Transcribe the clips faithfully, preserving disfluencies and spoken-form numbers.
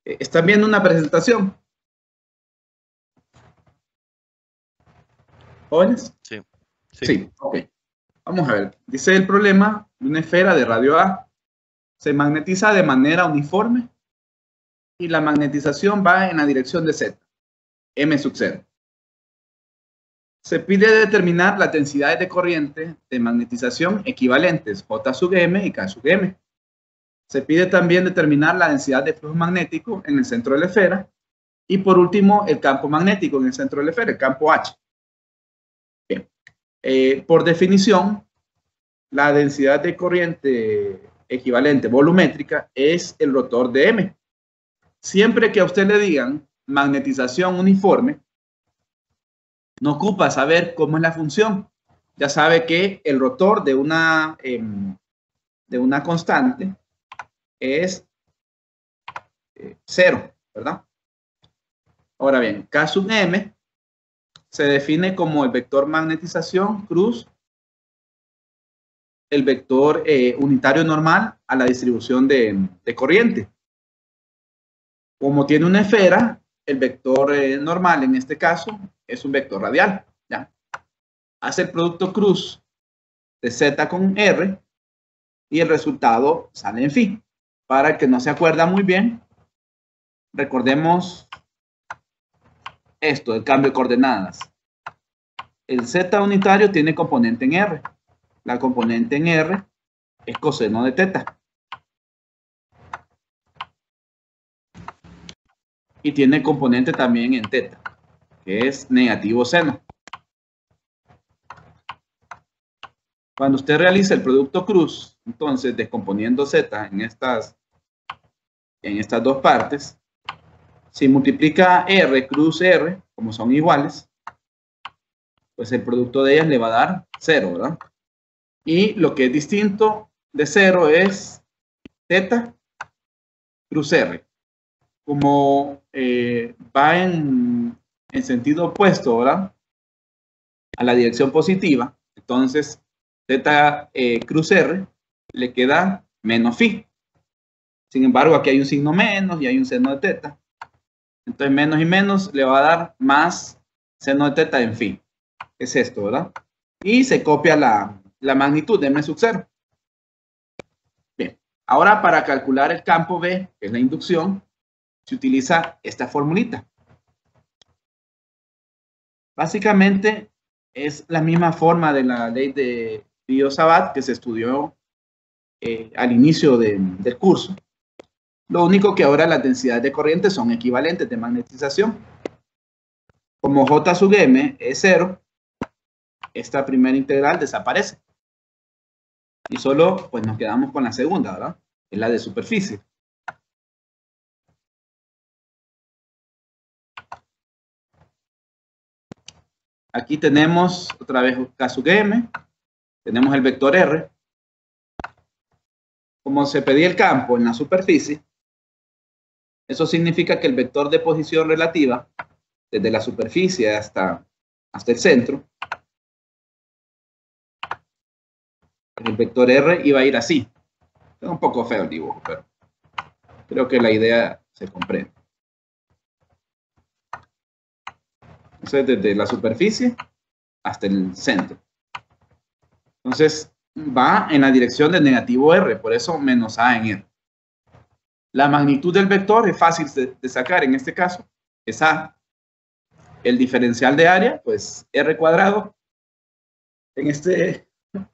¿Están viendo una presentación? ¿Jóvenes? Sí. Sí. Sí, ok. Vamos a ver. Dice el problema, una esfera de radio A se magnetiza de manera uniforme y la magnetización va en la dirección de Z, M sub cero. Se pide determinar las densidades de corriente de magnetización equivalentes, J sub M y K sub M. Se pide también determinar la densidad de flujo magnético en el centro de la esfera. Y por último, el campo magnético en el centro de la esfera, el campo H. Bien. Eh, por definición, la densidad de corriente equivalente volumétrica es el rotor de M. Siempre que a usted le digan magnetización uniforme, no ocupa saber cómo es la función. Ya sabe que el rotor de una, eh, de una constante es eh, cero, ¿verdad? Ahora bien, K sub M se define como el vector magnetización cruz el vector eh, unitario normal a la distribución de, de corriente. Como tiene una esfera, el vector eh, normal en este caso es un vector radial. ¿Ya? Hace el producto cruz de Z con R y el resultado sale en phi. Para el que no se acuerda muy bien, recordemos esto, el cambio de coordenadas. El Z unitario tiene componente en R. La componente en R es coseno de teta. Y tiene componente también en teta, que es negativo seno. Cuando usted realiza el producto cruz, entonces descomponiendo Z en estas, en estas dos partes, si multiplica R cruz R, como son iguales, pues el producto de ellas le va a dar cero, ¿verdad? Y lo que es distinto de cero es teta cruz R. Como eh, va en, en sentido opuesto, ¿verdad? A la dirección positiva, entonces teta eh, cruz R le queda menos phi. Sin embargo, aquí hay un signo menos y hay un seno de teta. Entonces, menos y menos le va a dar más seno de teta en phi. Es esto, ¿verdad? Y se copia la, la magnitud de M sub cero. Bien, ahora para calcular el campo B, que es la inducción, se utiliza esta formulita. Básicamente es la misma forma de la ley de Biot-Savart que se estudió eh, al inicio de, del curso. Lo único que ahora las densidades de corriente son equivalentes de magnetización. Como J sub M es cero, esta primera integral desaparece. Y solo pues nos quedamos con la segunda, ¿verdad? Es la de superficie. Aquí tenemos otra vez K sub M, tenemos el vector R. Como se pedía el campo en la superficie, eso significa que el vector de posición relativa, desde la superficie hasta, hasta el centro, el vector R iba a ir así. Es un poco feo el dibujo, pero creo que la idea se comprende. Entonces, desde la superficie hasta el centro. Entonces, va en la dirección de negativo R, por eso menos A en R. La magnitud del vector es fácil de, de sacar en este caso, es A. El diferencial de área, pues R cuadrado. En este...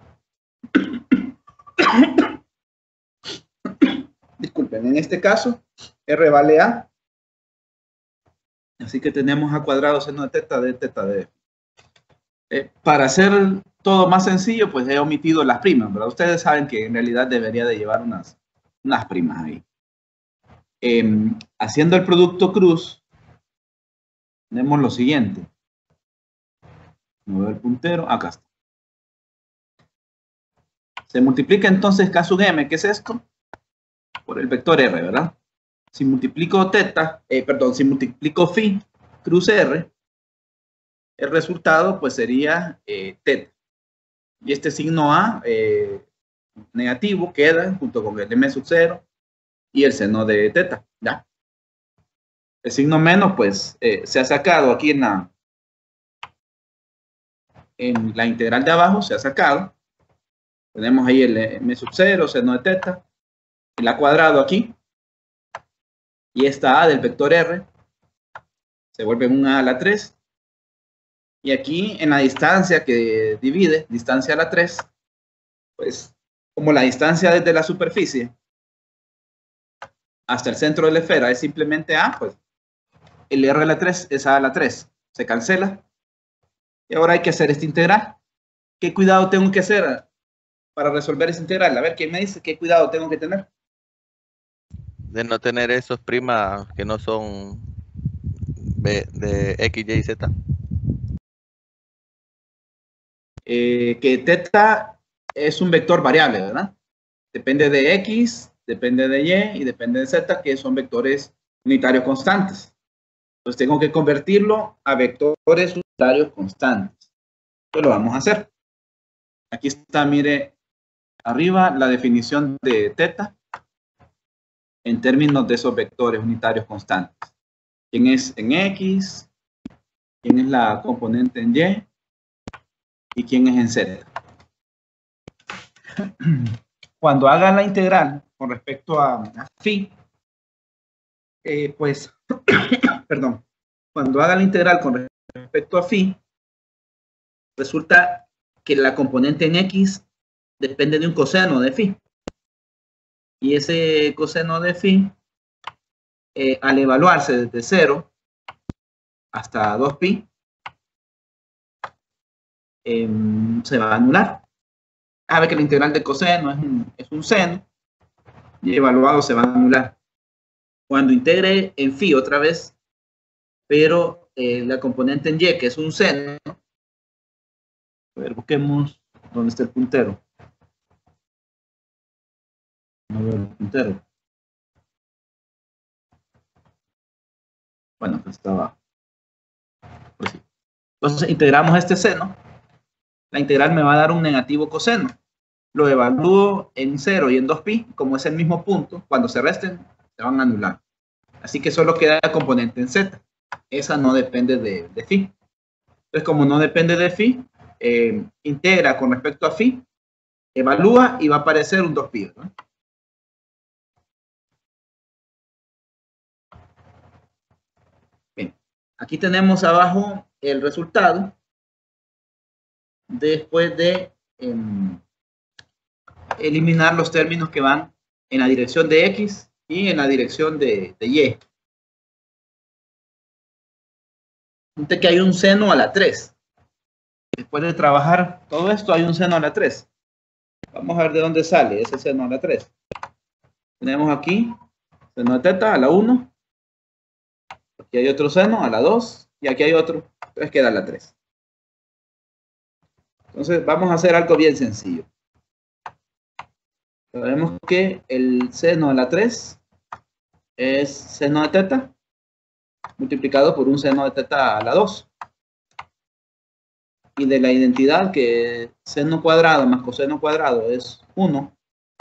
Disculpen, en este caso, R vale A. Así que tenemos A cuadrado seno de teta de teta de F. Eh, para hacer todo más sencillo, pues he omitido las primas, ¿verdad? Ustedes saben que en realidad debería de llevar unas, unas primas ahí. Eh, haciendo el producto cruz, tenemos lo siguiente. Mover el puntero, acá está. Se multiplica entonces K sub M, ¿qué es esto? Por el vector R, ¿verdad? Si multiplico teta, eh, perdón, si multiplico phi cruz R, el resultado pues sería eh, teta. Y este signo A eh, negativo queda junto con el M sub cero y el seno de teta, ¿ya? El signo menos, pues, eh, se ha sacado aquí en la, en la integral de abajo, se ha sacado. Tenemos ahí el m sub cero, seno de teta, el a cuadrado aquí, y esta a del vector r se vuelve un a a la tres. Y aquí en la distancia que divide, distancia a la tres, pues como la distancia desde la superficie hasta el centro de la esfera es simplemente a, pues el r a la tres es a a la tres. Se cancela. Y ahora hay que hacer esta integral. ¿Qué cuidado tengo que hacer para resolver esa integral? A ver, ¿quién me dice qué cuidado tengo que tener? De no tener esos primas que no son de, de X, Y, Z. Eh, que teta es un vector variable, ¿verdad? Depende de X, depende de Y y depende de Z, que son vectores unitarios constantes. Entonces tengo que convertirlo a vectores unitarios constantes. Entonces lo vamos a hacer. Aquí está, mire, arriba la definición de teta en términos de esos vectores unitarios constantes. ¿Quién es en X? ¿Quién es la componente en Y? ¿Y quién es en Z? Cuando hagan la integral con respecto a, a phi, eh, pues, perdón, cuando haga la integral con respecto a phi, resulta que la componente en X depende de un coseno de phi. Y ese coseno de phi, eh, al evaluarse desde cero hasta dos pi, eh, se va a anular. A ver que la integral de coseno es un, es un seno, y evaluado se va a anular. Cuando integre en phi otra vez, pero eh, la componente en Y, que es un seno, a ver, busquemos dónde está el puntero. No veo el puntero. Bueno, pues estaba. Pues sí. Entonces integramos este seno. La integral me va a dar un negativo coseno. Lo evalúo en cero y en dos pi, como es el mismo punto, cuando se resten, se van a anular. Así que solo queda la componente en z. Esa no depende de, de phi. Entonces, como no depende de phi, eh, integra con respecto a phi, evalúa y va a aparecer un dos pi, ¿no? Bien, aquí tenemos abajo el resultado después de eh, eliminar los términos que van en la dirección de X y en la dirección de, de Y. Fíjate que hay un seno a la tres. Después de trabajar todo esto, hay un seno a la tres. Vamos a ver de dónde sale ese seno a la tres. Tenemos aquí seno de teta a la uno. Aquí hay otro seno a la dos. Y aquí hay otro. Entonces queda la tres. Entonces vamos a hacer algo bien sencillo. Sabemos que el seno a la tres es seno de teta multiplicado por un seno de teta a la dos. Y de la identidad que seno cuadrado más coseno cuadrado es uno,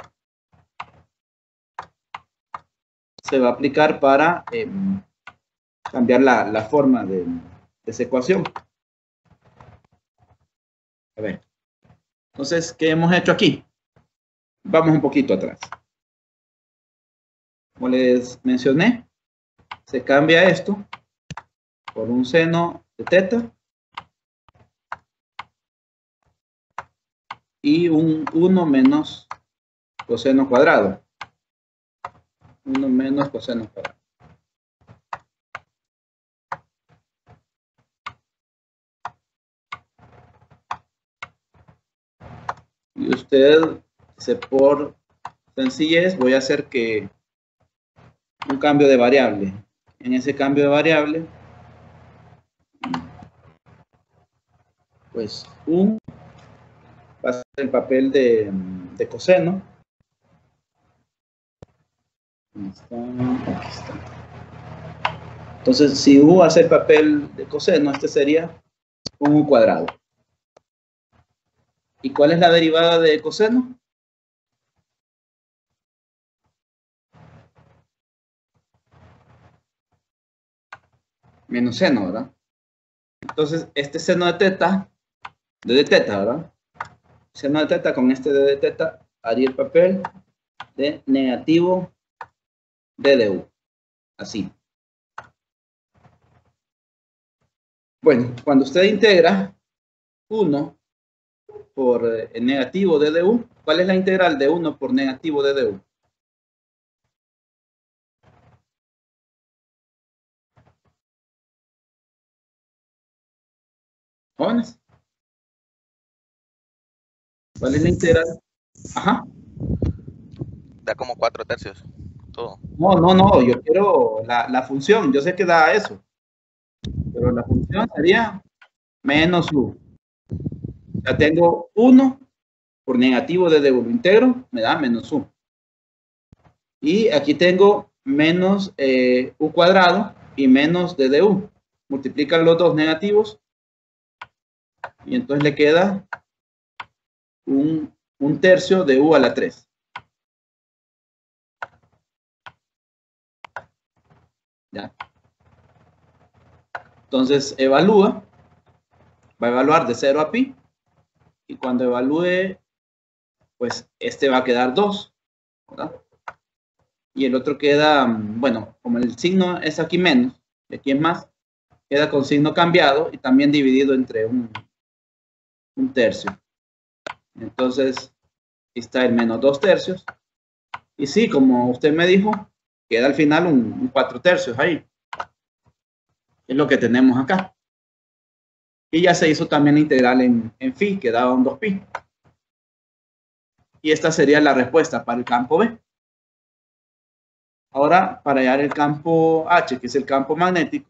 se va a aplicar para eh, cambiar la, la forma de, de esa ecuación. A ver. Entonces, ¿qué hemos hecho aquí? Vamos un poquito atrás. Como les mencioné, se cambia esto por un seno de teta y un uno menos coseno cuadrado. uno menos coseno cuadrado. Y usted, se por sencillez, voy a hacer que un cambio de variable. En ese cambio de variable, pues un va a ser el papel de, de coseno. Aquí está, aquí está. Entonces, si u hace el papel de coseno, este sería un u cuadrado. ¿Y cuál es la derivada de coseno? menos seno, ¿verdad? Entonces, este seno de teta, d de teta, ¿verdad? Seno de teta con este d de teta haría el papel de negativo d de u. Así. Bueno, cuando usted integra uno por el negativo d de u, ¿cuál es la integral de uno por negativo d de u? ¿Jóvenes? ¿Cuál es la integral? Ajá. Da como cuatro tercios. Todo. No, no, no, yo quiero la, la función, yo sé que da eso, pero la función sería menos u. Ya tengo uno por negativo d de u, lo integro, me da menos u. Y aquí tengo menos eh, u cuadrado y menos d de u. Multiplican los dos negativos y entonces le queda un, un tercio de u a la tres. ¿Ya? Entonces evalúa, va a evaluar de cero a pi, y cuando evalúe, pues este va a quedar dos, ¿verdad? Y el otro queda, bueno, como el signo es aquí menos, y aquí es más, queda con signo cambiado y también dividido entre un, un tercio. Entonces, está el menos dos tercios. Y sí, como usted me dijo, queda al final un, un cuatro tercios ahí. Es lo que tenemos acá. Y ya se hizo también la integral en, en phi, que daba un dos pi. Y esta sería la respuesta para el campo B. Ahora, para hallar el campo H, que es el campo magnético,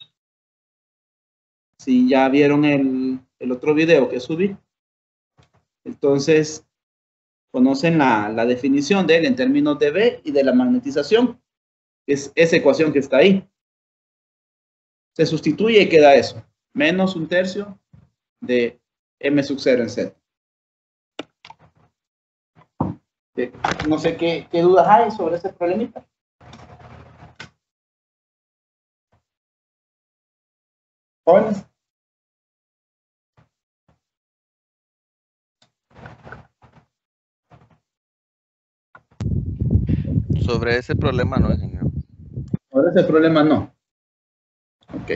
si ya vieron el, el otro video que subí, entonces conocen la, la definición de él en términos de B y de la magnetización. Es esa ecuación que está ahí. Se sustituye y queda eso. Menos un tercio de M sub cero en Z. No sé qué, qué dudas hay sobre ese problemita. ¿Jóvenes? Sobre ese problema no, ingeniero. Sobre ese problema no. Ok.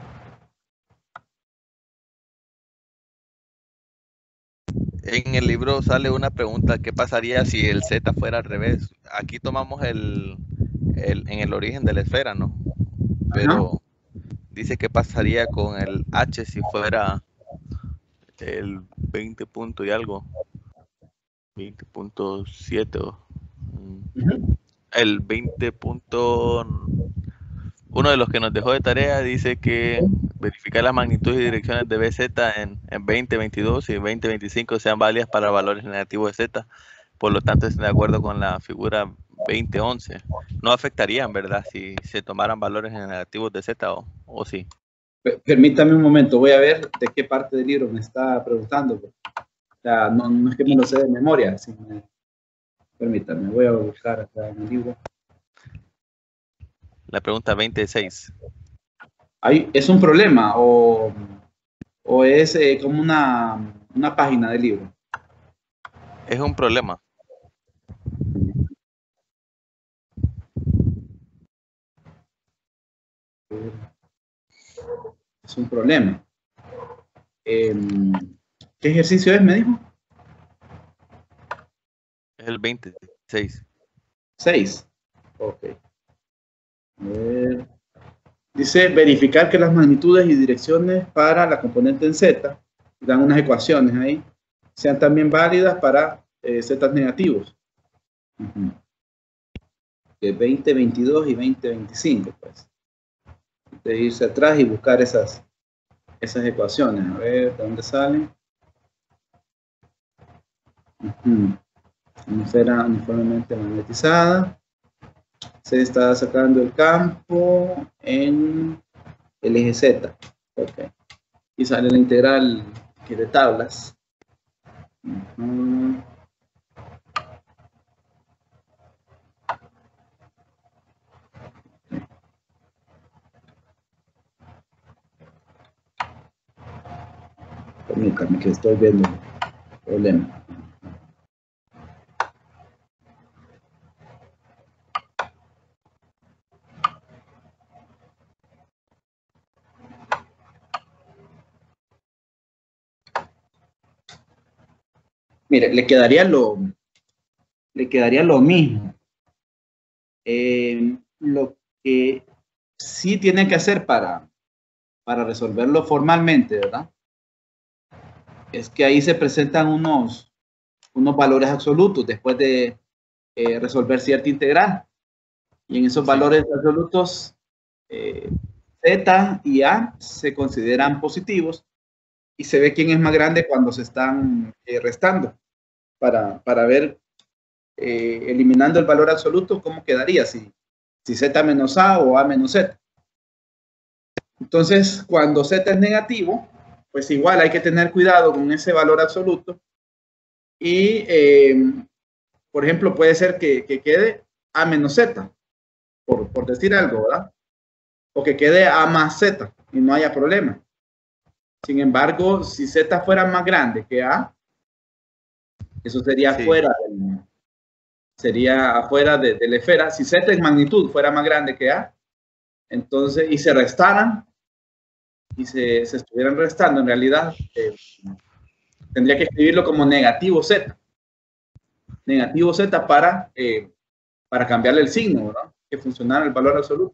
En el libro sale una pregunta, ¿qué pasaría si el Z fuera al revés? Aquí tomamos el, el en el origen de la esfera, ¿no? Ajá. Pero dice qué pasaría con el H si fuera el veinte punto y algo, veinte punto siete, Uh-huh. el veinte. Uno de los que nos dejó de tarea dice que verificar las magnitudes y direcciones de B Z en, en veinte veintidós y veinte veinticinco sean válidas para valores negativos de Z. Por lo tanto, estoy de acuerdo con la figura veinte once. No afectarían, ¿verdad? Si se tomaran valores negativos de Z o, o sí. Permítame un momento, voy a ver de qué parte del libro me está preguntando. O sea, no, no es que me lo sé de memoria. Si me... Permítame, voy a buscar acá en el libro. La pregunta veintiséis. ¿Hay, ¿Es un problema o, o es eh, como una, una página del libro? Es un problema. Es un problema. Eh, ¿Qué ejercicio es, me dijo? Es el veintiséis. seis. Ok. A ver. Dice verificar que las magnitudes y direcciones para la componente en Z, dan unas ecuaciones ahí, sean también válidas para eh, Z negativos. Uh-huh. Que veinte veintidós y veinte veinticinco, pues. De irse atrás y buscar esas, esas ecuaciones. A ver, ¿de dónde salen? Uh-huh. Esfera uniformemente magnetizada. Se está sacando el campo en el eje Z. Ok. Y sale la integral que de tablas. Uh-huh. Permítame que estoy viendo el problema. Mire, le quedaría lo, le quedaría lo mismo. Eh, lo que sí tiene que hacer para, para resolverlo formalmente, ¿verdad? Es que ahí se presentan unos, unos valores absolutos después de eh, resolver cierta integral. Y en esos Sí. valores absolutos, eh, Z y A se consideran positivos y se ve quién es más grande cuando se están eh, restando para, para ver, eh, eliminando el valor absoluto, cómo quedaría, si, si Z menos A o A menos Z. Entonces, cuando Z es negativo, pues igual hay que tener cuidado con ese valor absoluto y, eh, por ejemplo, puede ser que, que quede A menos Z, por, por decir algo, ¿verdad? O que quede A más Z y no haya problema. Sin embargo, si Z fuera más grande que A, eso sería Sí. fuera del, sería afuera de, de la esfera. Si Z en magnitud fuera más grande que A, entonces, y se restaran, y se, se estuvieran restando, en realidad, eh, tendría que escribirlo como negativo Z. Negativo Z para, eh, para cambiarle el signo, ¿verdad? Que funcionara el valor absoluto.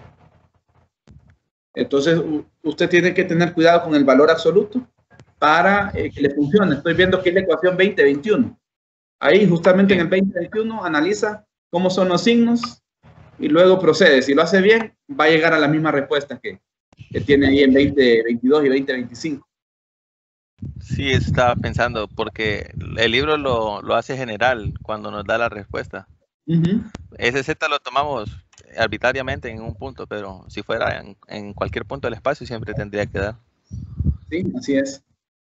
Entonces, usted tiene que tener cuidado con el valor absoluto para eh, que le funcione. Estoy viendo que es la ecuación veinte veintiuno. Ahí, justamente Sí. en el veinte veintiuno, analiza cómo son los signos y luego procede. Si lo hace bien, va a llegar a la misma respuesta que, que tiene ahí en veinte veintidós y veinte veinticinco. Sí, estaba pensando, porque el libro lo, lo hace general cuando nos da la respuesta. Uh-huh. Ese Z lo tomamos arbitrariamente en un punto, pero si fuera en, en cualquier punto del espacio siempre tendría que dar. Sí, así es.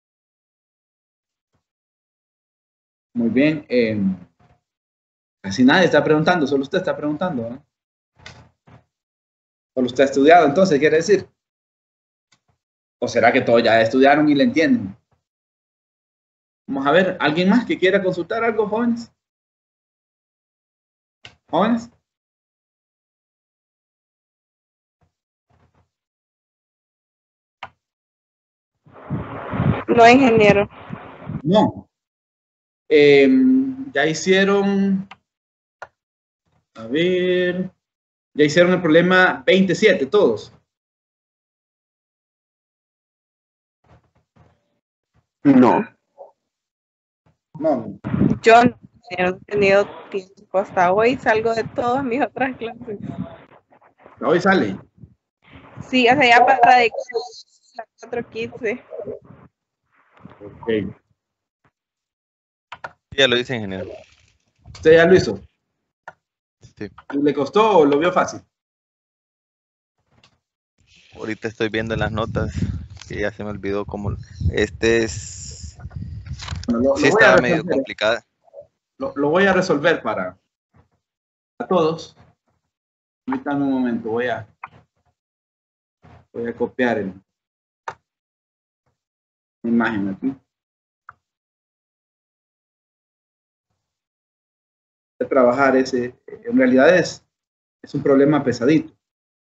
Muy bien. Eh, casi nadie está preguntando, solo usted está preguntando, ¿no? Solo usted ha estudiado, entonces, quiere decir. ¿O será que todos ya estudiaron y le entienden? Vamos a ver, ¿alguien más que quiera consultar algo, jóvenes? ¿Jóvenes? No, ingeniero. No. Eh, ya hicieron, a ver, ya hicieron el problema veintisiete, todos. No. No, Yo no he tenido tiempo hasta hoy, salgo de todas mis otras clases. hoy sale. Sí, o sea, ya para de las cuatro quince. Ok. Ya lo dice, ingeniero. ¿Usted ya lo hizo? Sí. ¿Le costó o lo vio fácil? Ahorita estoy viendo en las notas que ya se me olvidó cómo. Este es. Bueno, lo, Sí, lo voy a estaba medio resolver. complicada. Lo, lo voy a resolver para, para todos. Permítanme un momento, voy a, voy a copiar el, la imagen aquí. De trabajar ese, en realidad es, es un problema pesadito.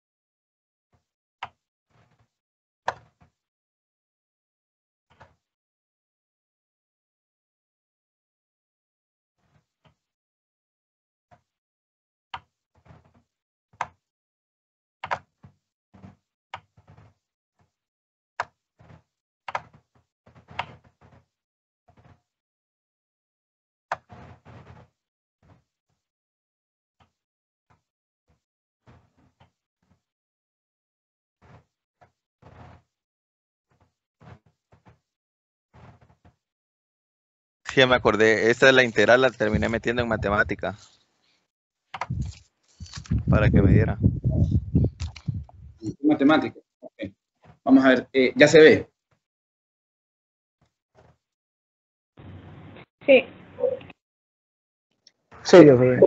Sí, ya me acordé. Esta es la integral, la terminé metiendo en matemática. Para que me diera. Matemática. Okay. Vamos a ver, eh, ya se ve. Sí. Sí, yo sé.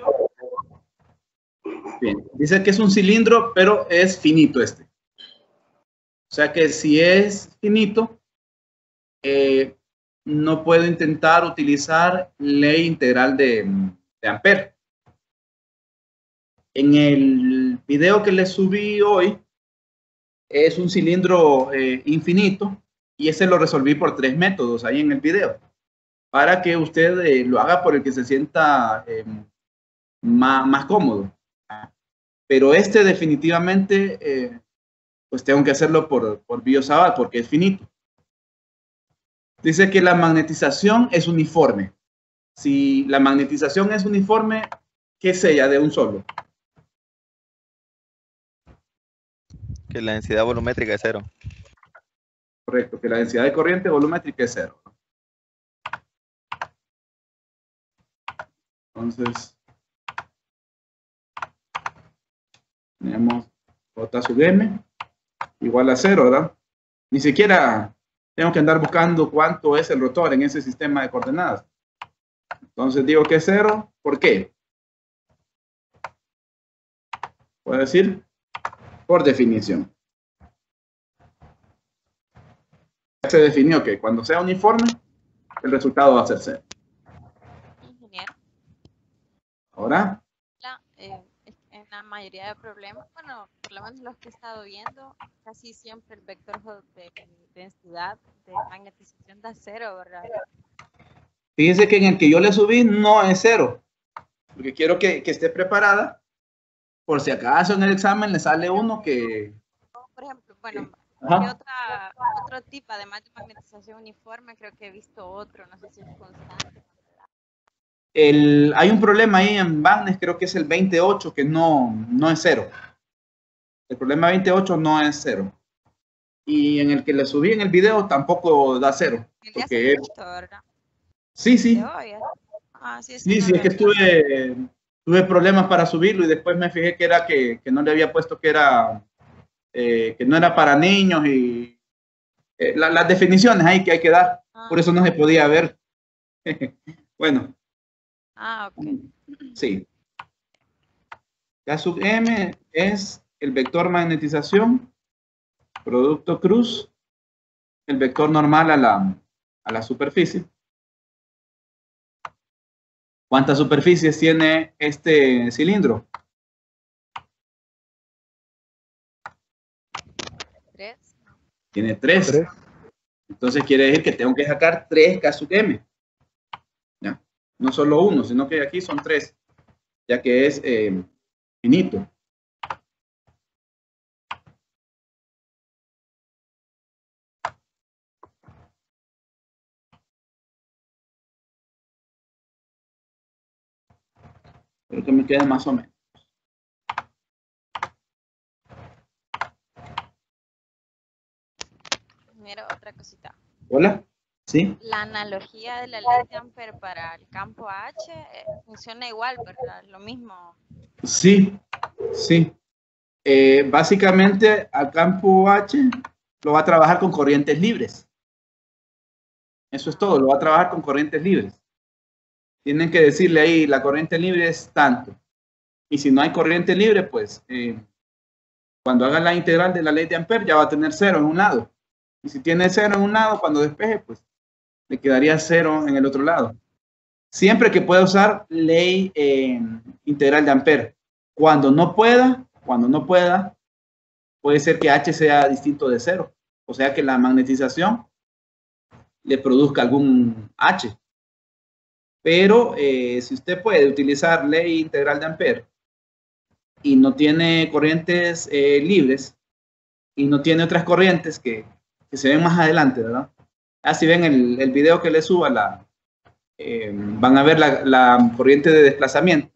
Bien. Dice que es un cilindro, pero es finito este. O sea que si es finito, eh, no puedo intentar utilizar ley integral de, de Ampere. En el video que les subí hoy, es un cilindro eh, infinito y ese lo resolví por tres métodos ahí en el video, para que usted eh, lo haga por el que se sienta eh, más, más cómodo. Pero este definitivamente, eh, pues tengo que hacerlo por, por Biot-Savart porque es finito. Dice que la magnetización es uniforme. Si la magnetización es uniforme, ¿qué sella de un solo? Que la densidad volumétrica es cero. Correcto, que la densidad de corriente volumétrica es cero. Entonces, tenemos J sub M igual a cero, ¿verdad? Ni siquiera tengo que andar buscando cuánto es el rotor en ese sistema de coordenadas. Entonces digo que es cero. ¿Por qué? Puedo decir por definición. Se definió que cuando sea uniforme, el resultado va a ser cero. Ingeniero, Ahora, la, eh, en la mayoría de problemas, bueno, por lo menos los que he estado viendo, casi siempre el vector de densidad de magnetización da cero, ¿verdad? fíjense que en el que yo le subí no es cero. Porque quiero que, que esté preparada por si acaso en el examen le sale uno que... Por ejemplo, bueno, Ajá. ¿qué otra, otro tipo, además de magnetización uniforme? Creo que he visto otro, no sé si es constante. El, hay un problema ahí en Bagnes, creo que es el veintiocho, que no, no es cero. El problema veintiocho no es cero. Y en el que le subí en el video tampoco da cero. El de Porque hace poquito, ¿verdad? sí, sí. De hoy, ¿eh? Ah, sí, ese Sí, no sí, lo es que he visto. tuve, tuve problemas para subirlo y después me fijé que era que, que no le había puesto que era eh, que no era para niños y eh, la, las definiciones ahí que hay que dar. Ah. Por eso no se podía ver. Bueno, Ah, ok. sí. K sub M es el vector magnetización, producto cruz, el vector normal a la, a la superficie. ¿Cuántas superficies tiene este cilindro? Tres. Tiene tres. Tres. Entonces quiere decir que tengo que sacar tres K sub M. ¿Ya? No solo uno, sino que aquí son tres, ya que es eh, finito. Creo que me queda más o menos. Mira, otra cosita. ¿Hola? ¿Sí? La analogía de la ley de Ampere para el campo H eh, funciona igual, ¿verdad? Lo mismo. Sí, sí. Eh, básicamente, al campo H lo va a trabajar con corrientes libres. Eso es todo, lo va a trabajar con corrientes libres. Tienen que decirle ahí, la corriente libre es tanto. Y si no hay corriente libre, pues eh, cuando haga la integral de la ley de Ampere ya va a tener cero en un lado. Y si tiene cero en un lado, cuando despeje, pues le quedaría cero en el otro lado. Siempre que pueda usar ley eh, integral de Ampere. Cuando no pueda, cuando no pueda, puede ser que H sea distinto de cero. O sea que la magnetización le produzca algún H. Pero eh, si usted puede utilizar ley integral de Ampere y no tiene corrientes eh, libres y no tiene otras corrientes que, que se ven más adelante, ¿verdad? Ah, si ven el, el video que le suba, la, eh, van a ver la, la corriente de desplazamiento.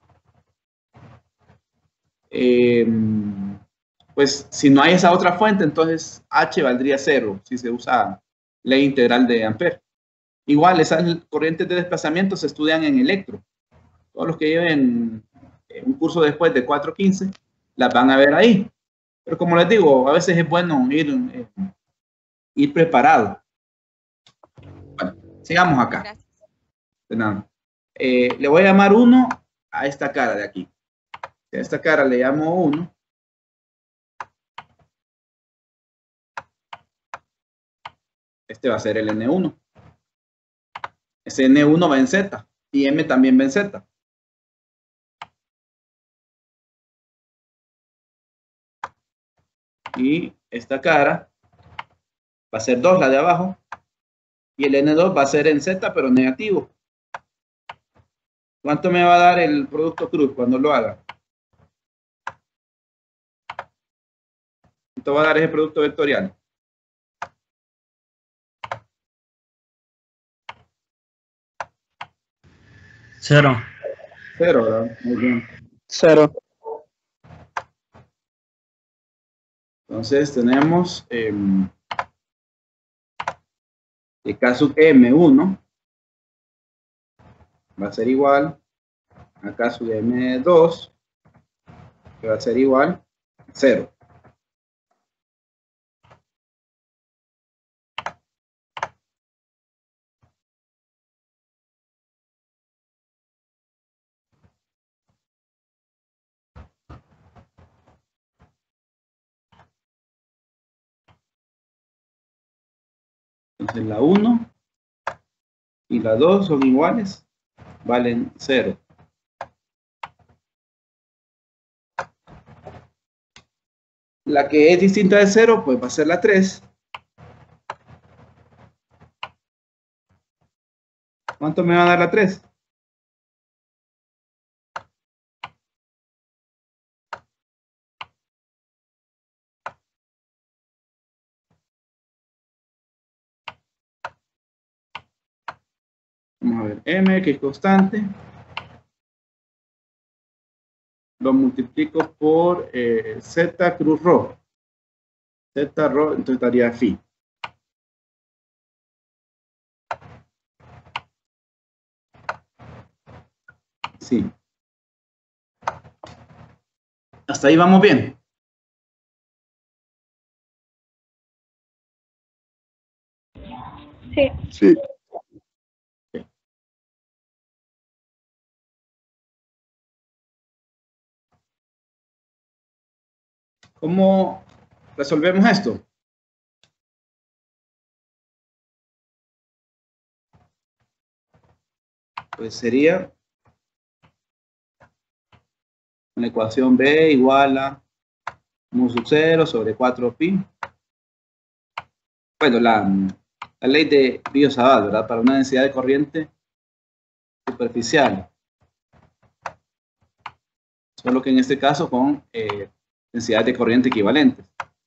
Eh, pues si no hay esa otra fuente, entonces H valdría cero si se usa ley integral de Ampere. Igual, esas corrientes de desplazamiento se estudian en electro. Todos los que lleven un curso después de cuatro quince las van a ver ahí. Pero como les digo, a veces es bueno ir, eh, ir preparado. Bueno, sigamos acá. Gracias. De nada. Eh, le voy a llamar uno a esta cara de aquí. A esta cara le llamo uno. Este va a ser el N uno. Ese N uno va en Z y M también va en Z. Y esta cara va a ser dos, la de abajo. Y el N dos va a ser en Z, pero negativo. ¿Cuánto me va a dar el producto cruz cuando lo haga? ¿Cuánto va a dar ese producto vectorial? Cero. Cero, ¿verdad? Muy bien. Cero. Entonces tenemos eh, el caso M uno va a ser igual a caso de M dos, que va a ser igual a cero. Entonces la uno y la dos son iguales, valen cero. La que es distinta de cero, pues va a ser la tres. ¿Cuánto me va a dar la tres? Vamos a ver, M, que es constante. Lo multiplico por eh, Z cruz rho. Z rho, entonces daría phi. Sí. Hasta ahí vamos bien. Sí. Sí. ¿Cómo resolvemos esto? Pues sería la ecuación B igual a mu sub cero sobre cuatro pi. Bueno, la, la ley de Biot-Savart, ¿verdad? Para una densidad de corriente superficial. Solo que en este caso con eh, densidades de corriente equivalentes.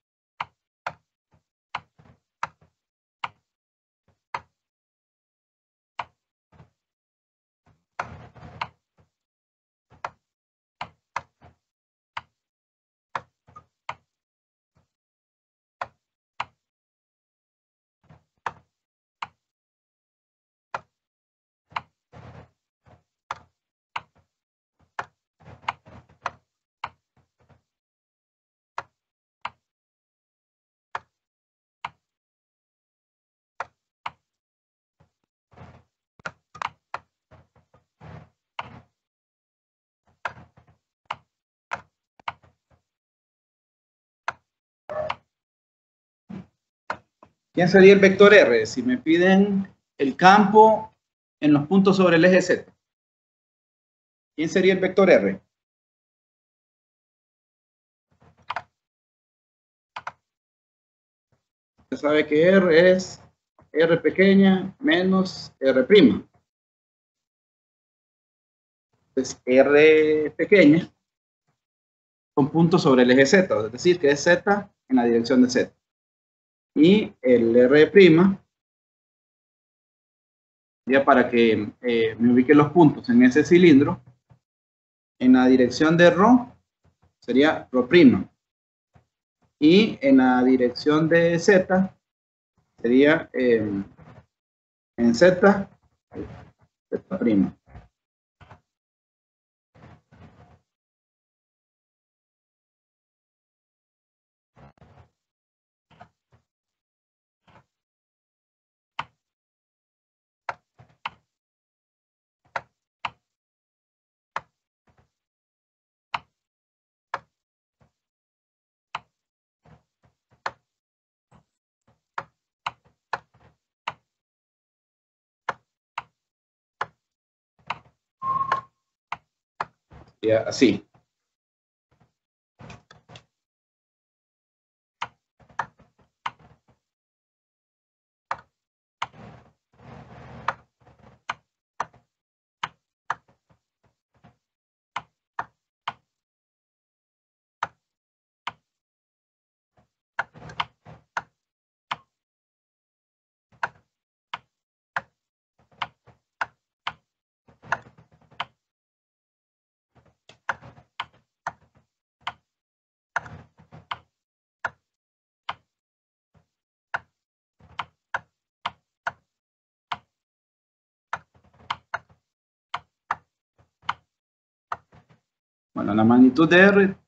¿Quién sería el vector R? Si me piden el campo en los puntos sobre el eje Z. ¿Quién sería el vector R? Usted sabe que R es R pequeña menos R'. Entonces R pequeña con puntos sobre el eje Z, es decir, que es Z en la dirección de Z. Y el R', ya para que eh, me ubique los puntos en ese cilindro, en la dirección de ρ sería ρ'. Y en la dirección de Z sería eh, en Z, Z'. Sería así. Bueno, la magnitud de R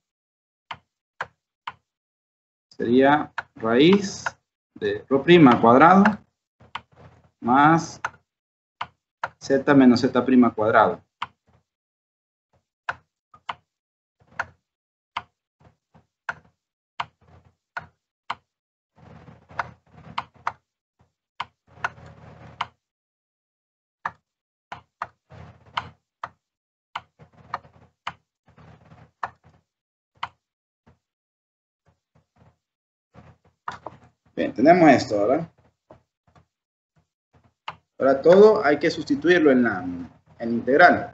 sería raíz de ρ' al cuadrado más z menos z' al cuadrado. Bien, tenemos esto, ¿verdad? Ahora todo hay que sustituirlo en la, en la integral.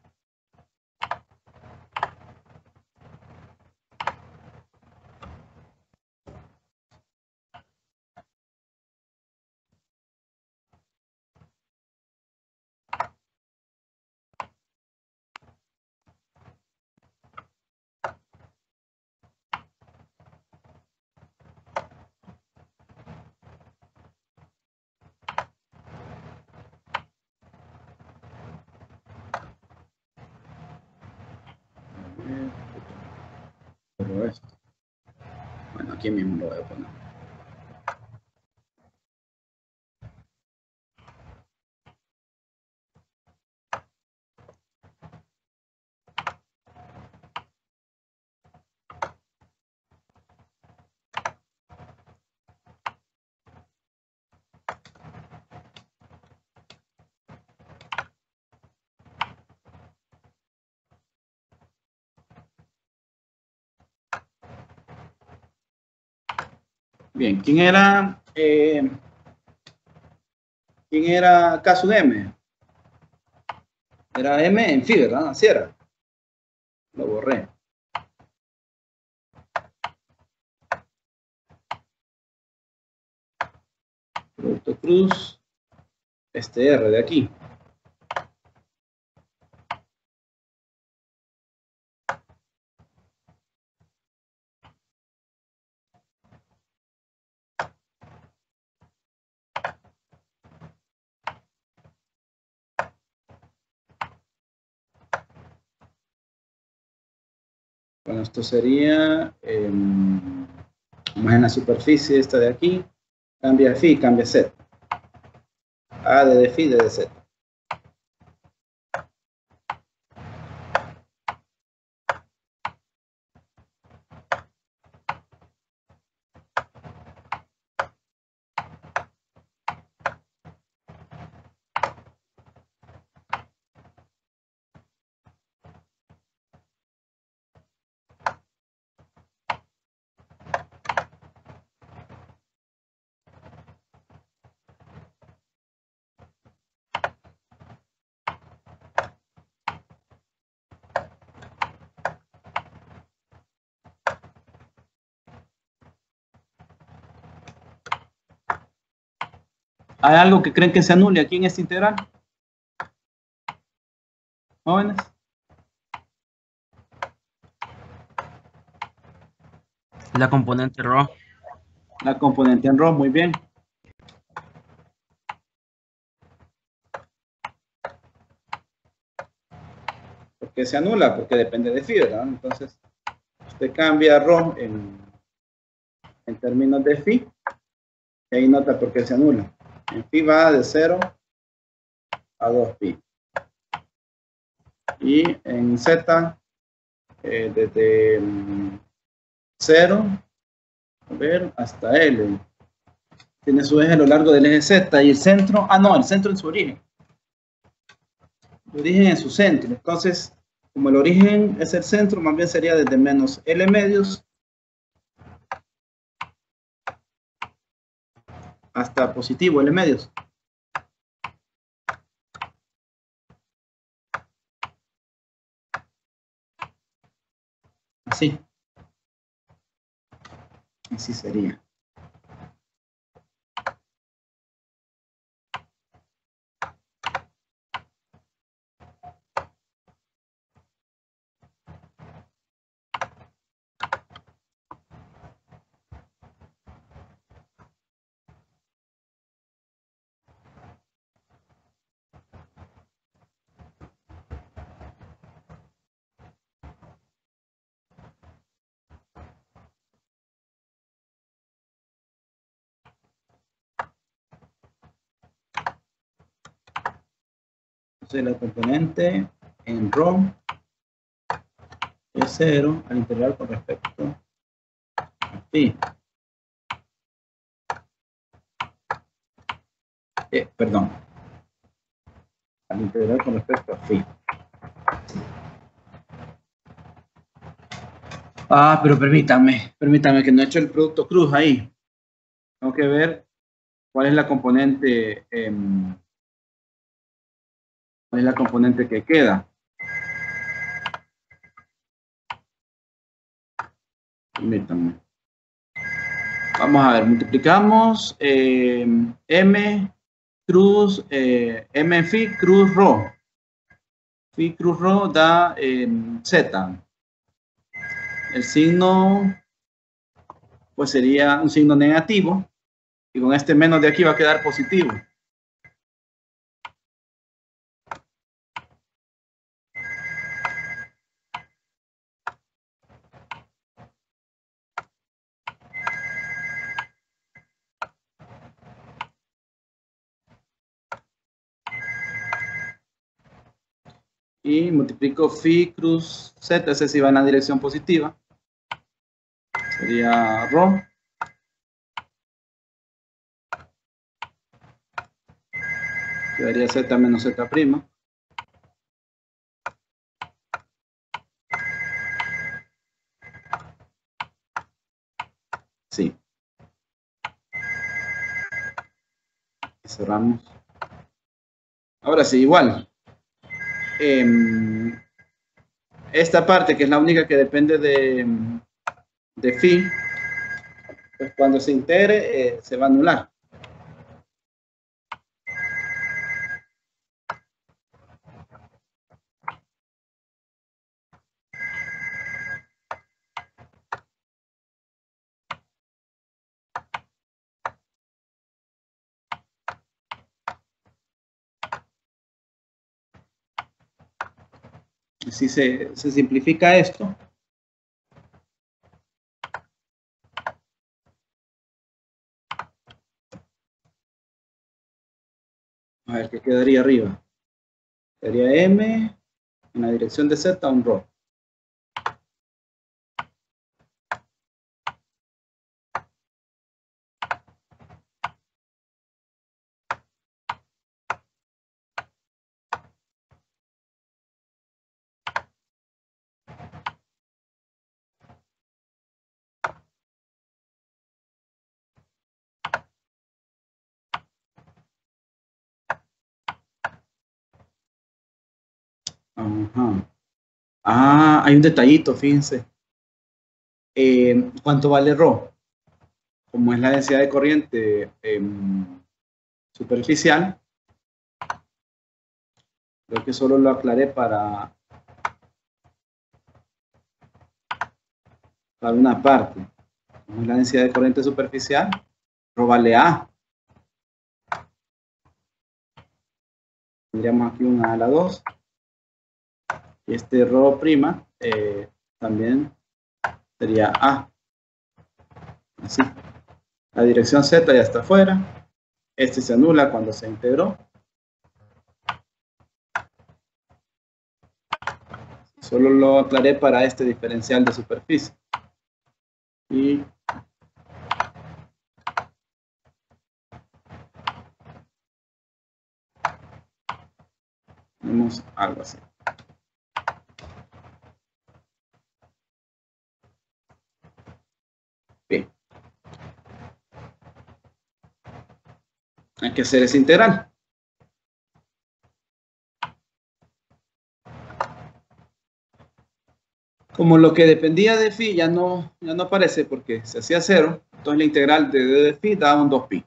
Pero esto. Bueno, aquí mismo lo voy a poner. Bien, ¿quién era, eh, ¿quién era K sub M? Era M en phi, ¿verdad? Así era. Lo borré. Producto cruz, este R de aquí. Bueno, esto sería, eh, vamos en la superficie esta de aquí, cambia phi, cambia z. A de phi, D de z. ¿Hay algo que creen que se anule aquí en esta integral? Jóvenes. La componente ρ. La componente en ρ, muy bien. ¿Por qué se anula? Porque depende de phi, ¿verdad? Entonces, usted cambia ρ en, en términos de phi. Y ahí nota por qué se anula. En phi va de cero a dos pi. Y en z, eh, desde um, cero, a ver, hasta L. Tiene su eje a lo largo del eje Z. Y el centro, ah no, el centro en su origen. El origen en su centro. Entonces, como el origen es el centro, más bien sería desde menos L medios hasta positivo L medios. Así. Así sería. Entonces la componente en Rho es cero al integral con respecto a phi. Eh, perdón. Al integral con respecto a phi. Ah, pero permítame, permítame que no he hecho el producto cruz ahí. Tengo que ver cuál es la componente, eh, cuál es la componente que queda. Permítame. Vamos a ver, multiplicamos eh, M cruz, eh, M phi cruz rho. Phi cruz rho da eh, Z. El signo pues sería un signo negativo y con este menos de aquí va a quedar positivo. Y multiplico phi cruz Z, ese sí va en la dirección positiva. Sería rho. Quedaría Z menos Z prima. Sí. Y cerramos. Ahora sí, igual. Eh, esta parte, que es la única que depende de, de phi, pues cuando se integre, eh, se va a anular. Así se, se simplifica esto. A ver, ¿qué quedaría arriba? Quedaría M en la dirección de Z, un rho. Ajá. Ah, hay un detallito, fíjense. Eh, ¿Cuánto vale rho? Como es la densidad de corriente eh, superficial, creo que solo lo aclaré para, para una parte. Como es la densidad de corriente superficial, rho vale A. Tendríamos aquí una a la dos. Y este rho prima eh, también sería A. Así. La dirección Z ya está afuera. Este se anula cuando se integró. Solo lo aclaré para este diferencial de superficie. Y tenemos algo así. Hay que hacer esa integral. Como lo que dependía de phi ya no, ya no aparece porque se hacía cero, entonces la integral de d de phi da un dos pi.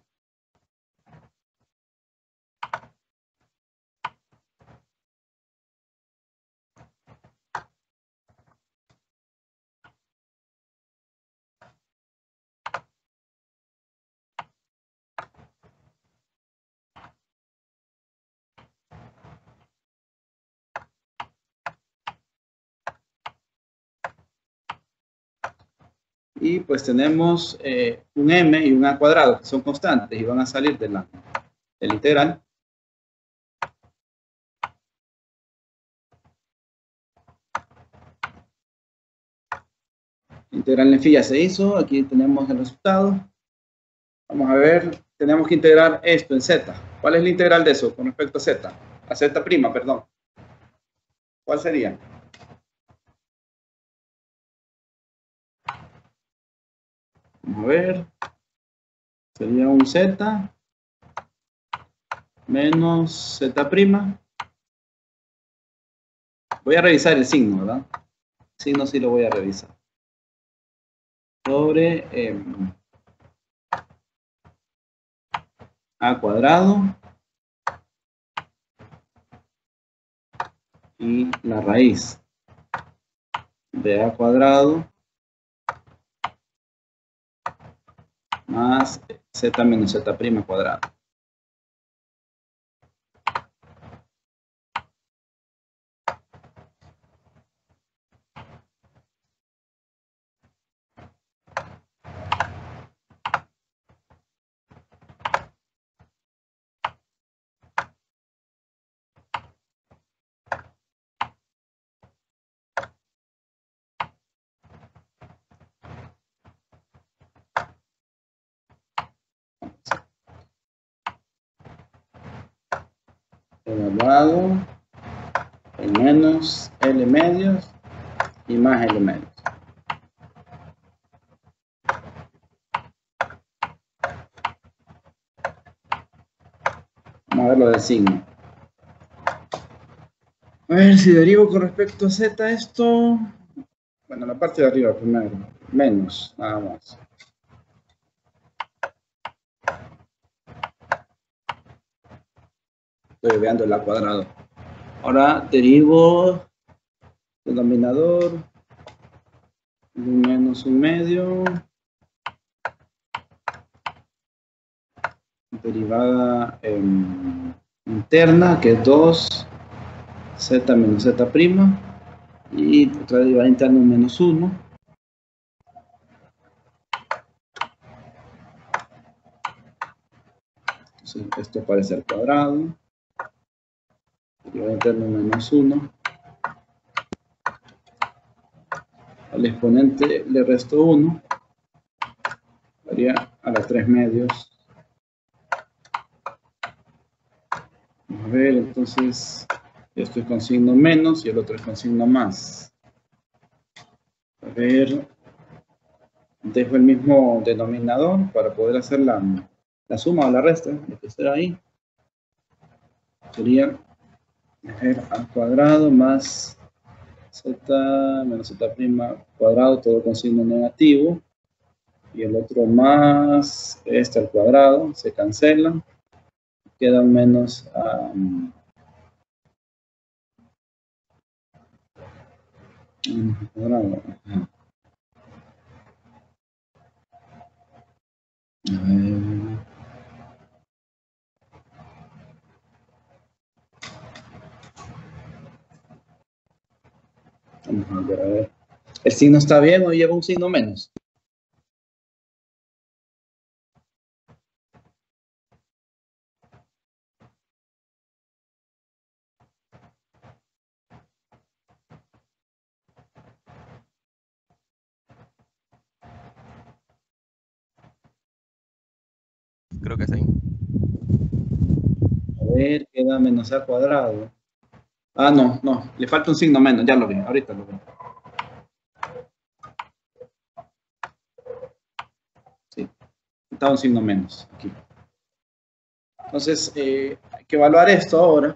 Y pues tenemos eh, un m y un a cuadrado que son constantes y van a salir de la, de la integral. La integral en phi ya se hizo, aquí tenemos el resultado. Vamos a ver, tenemos que integrar esto en z. ¿Cuál es la integral de eso con respecto a z? A z', perdón. ¿Cuál sería? Vamos a ver. Sería un z menos z'. Voy a revisar el signo, ¿verdad? El signo sí lo voy a revisar. Sobre eh, a cuadrado y la raíz de a cuadrado más z menos z' cuadrado. Elevado en menos L medios y más L medios. Vamos a ver lo del signo. A ver si derivo con respecto a z esto. Bueno, la parte de arriba primero. Menos, nada más. Estoy veando el a cuadrado. Ahora derivo denominador un menos un medio, derivada eh, interna que es dos z menos z' y otra derivada interna un menos uno. Entonces esto parece al cuadrado, derivada interna un menos uno. Al exponente le resto uno, daría a las tres medios. Vamos a ver, entonces, esto es con signo menos y el otro es con signo más. A ver, dejo el mismo denominador para poder hacer la, la suma o la resta, lo que será ahí. Sería al cuadrado más z menos z' cuadrado, todo con signo negativo. Y el otro más este al cuadrado, se cancela. Queda un menos um, al cuadrado. Ajá. A ver. Vamos a ver, a ver. ¿El signo está bien o lleva un signo menos? Creo que sí. A ver, queda menos a cuadrado. Ah, no, no, le falta un signo menos, ya lo vi, ahorita lo vi. Sí, está un signo menos aquí. Entonces, eh, hay que evaluar esto ahora.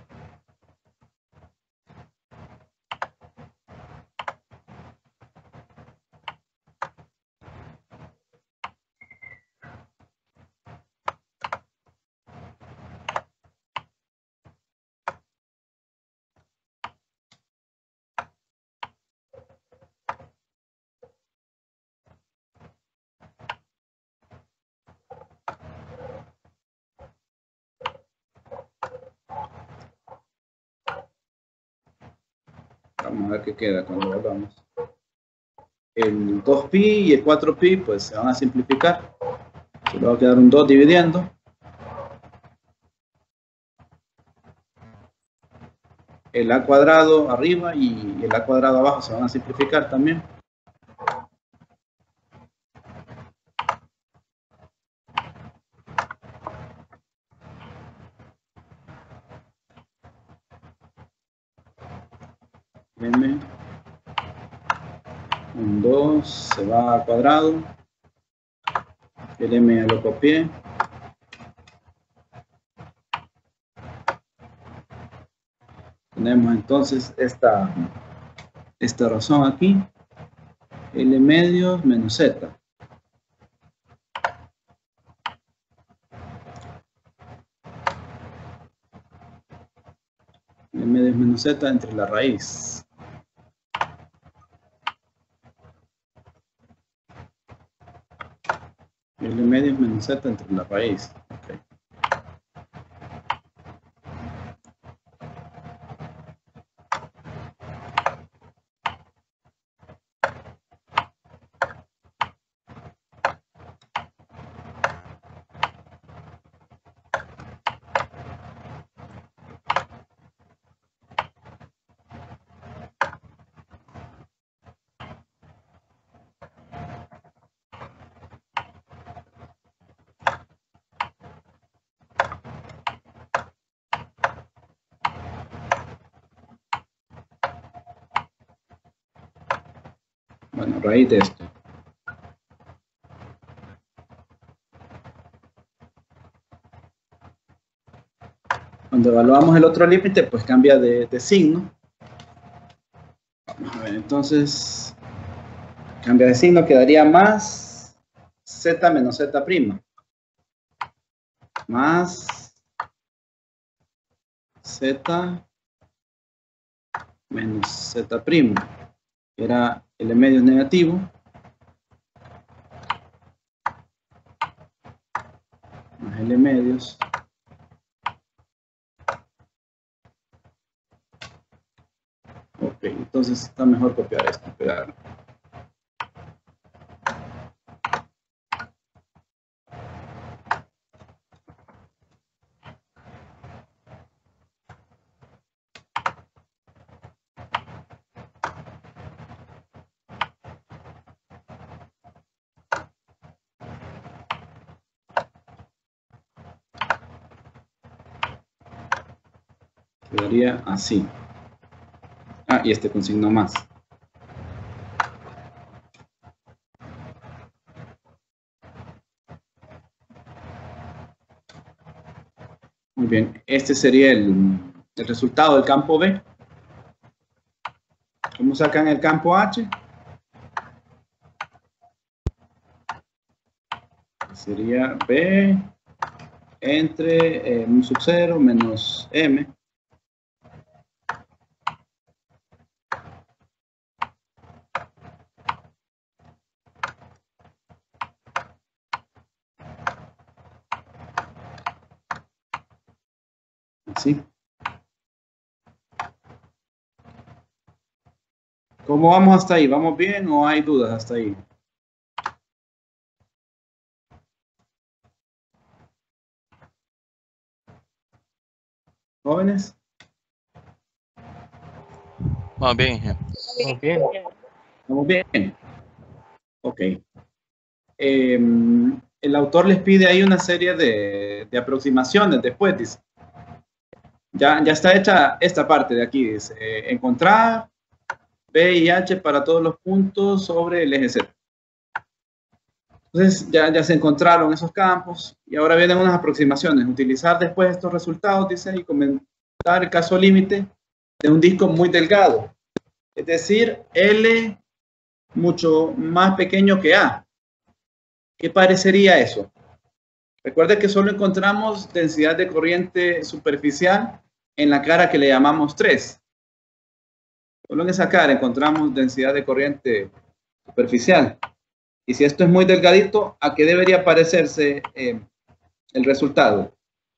Vamos a ver qué queda cuando volvamos. El dos pi y el cuatro pi pues se van a simplificar. Solo va a quedar un dos dividiendo. El a cuadrado arriba y el a cuadrado abajo se van a simplificar también. M, un dos se va a cuadrado, el M ya lo copié, tenemos entonces esta, esta razón aquí, L medios menos Z. L medios menos Z entre la raíz. L medios menos Z entre la raíz. Okay. Bueno, raíz de esto. Cuando evaluamos el otro límite, pues cambia de, de signo. Vamos a ver, entonces, cambia de signo, quedaría más Z menos Z prima. Más Z menos Z prima. Era L medios negativo. Más L medios. Ok, entonces está mejor copiar esto, pegarlo. Quedaría así. Ah, y este con signo más. Muy bien, este sería el, el resultado del campo B. ¿Cómo sacan el campo H? Sería B entre eh, mu sub cero menos M. Así. ¿Cómo vamos hasta ahí? ¿Vamos bien o hay dudas hasta ahí? ¿Jóvenes? Vamos bien. Muy bien. ¿Vamos bien? Ok. Eh, el autor les pide ahí una serie de, de aproximaciones después, dice. Ya, ya está hecha esta parte de aquí, dice. Eh, encontrar B y H para todos los puntos sobre el eje Z. Entonces ya, ya se encontraron esos campos y ahora vienen unas aproximaciones. Utilizar después estos resultados, dice, y comentar el caso límite de un disco muy delgado. Es decir, L mucho más pequeño que A. ¿Qué parecería eso? Recuerda que solo encontramos densidad de corriente superficial en la cara que le llamamos tres. Solo en esa cara encontramos densidad de corriente superficial. Y si esto es muy delgadito, ¿a qué debería parecerse eh, el resultado?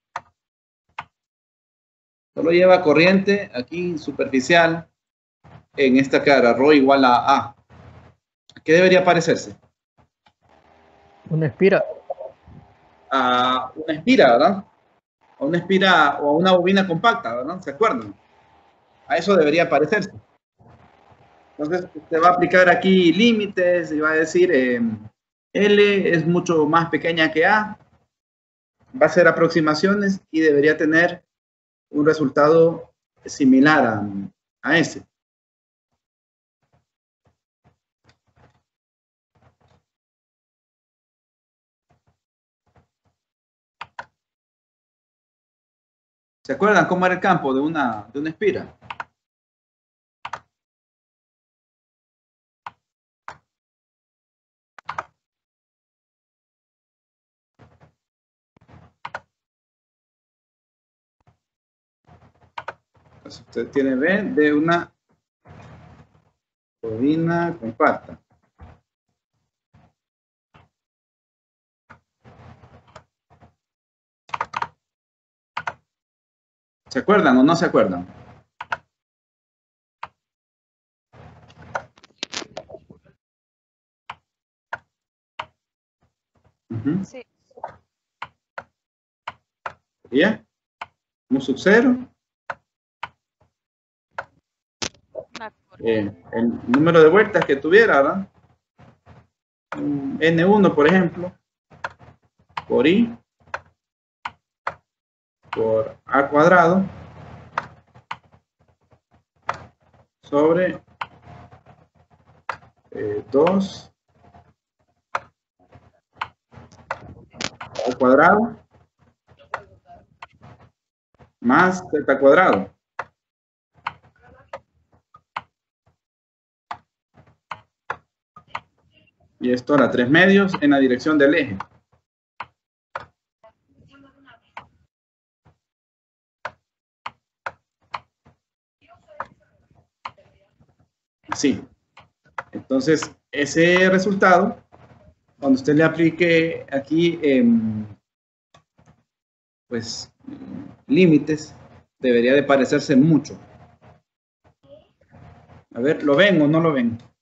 Solo lleva corriente aquí superficial en esta cara, ρ igual a A. ¿A qué debería parecerse? Una espira. A una espira, ¿verdad? A una espira o a una bobina compacta, ¿verdad? ¿Se acuerdan? A eso debería parecerse. Entonces, usted va a aplicar aquí límites y va a decir eh, L es mucho más pequeña que A. Va a hacer aproximaciones y debería tener un resultado similar a, a ese. ¿Se acuerdan cómo era el campo de una, de una espira? Entonces usted tiene B de una bobina compacta. ¿Se acuerdan o no se acuerdan? Uh-huh. Sí. ¿Sería? Un sub cero. Eh, el número de vueltas que tuviera, ¿verdad? N uno, por ejemplo, por I, por A cuadrado, sobre eh, dos al cuadrado más z cuadrado. Y esto era tres medios en la dirección del eje. Así. Entonces, ese resultado, cuando usted le aplique aquí, eh, pues, límites, debería de parecerse mucho. A ver, ¿lo ven o no lo ven?